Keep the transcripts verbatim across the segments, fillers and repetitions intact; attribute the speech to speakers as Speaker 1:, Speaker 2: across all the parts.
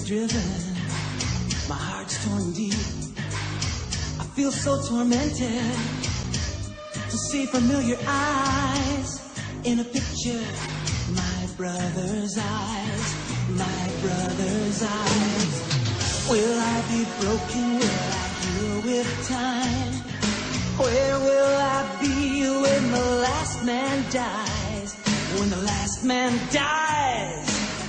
Speaker 1: driven, my heart's torn deep. I feel so tormented to see familiar eyes in a picture. My brother's eyes, my brother's eyes. Will I be broken? Will I heal with time? Where will I be when the last man dies? When the last man dies.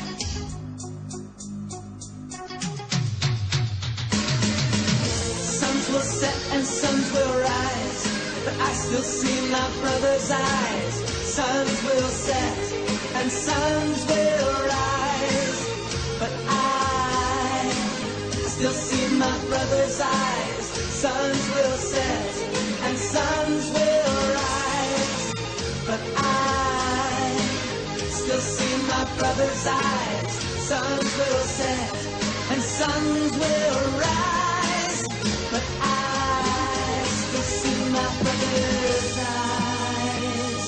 Speaker 1: Suns will set and suns will rise, but I still see my brother's eyes. Suns will set and suns will rise, but I still see my brother's eyes. Suns will set and suns will rise, but I still see my brother's eyes. Suns will set and suns will rise, but I still see my brother's eyes.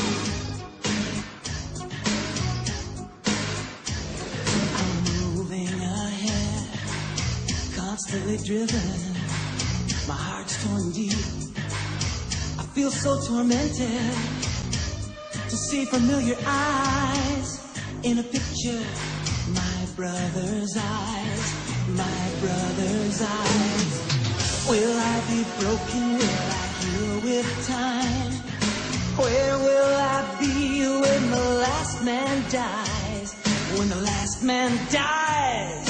Speaker 1: I'm moving ahead, constantly driven, my heart's torn deep. I feel so tormented to see familiar eyes in a picture. My brother's eyes, my brother's eyes. Will I be broken? Will I heal with time? Where will I be when the last man dies? When the last man dies.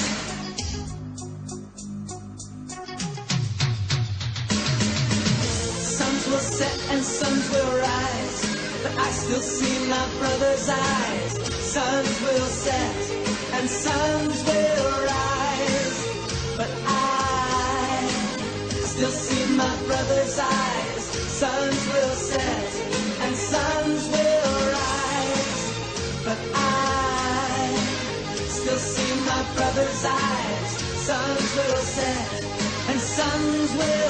Speaker 1: Suns will set and suns will rise, but I still see my brother's eyes. Suns will set and suns will rise, but I still see my brother's eyes. Suns will set and suns will rise, but I still see my brother's eyes. Suns will set and suns will